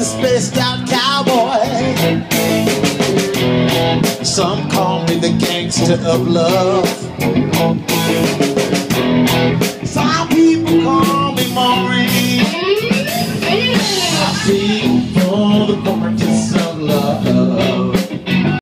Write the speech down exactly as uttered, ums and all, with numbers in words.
spaced out cowboy. Some call me the gangster of love. Some people call me Maurice. I see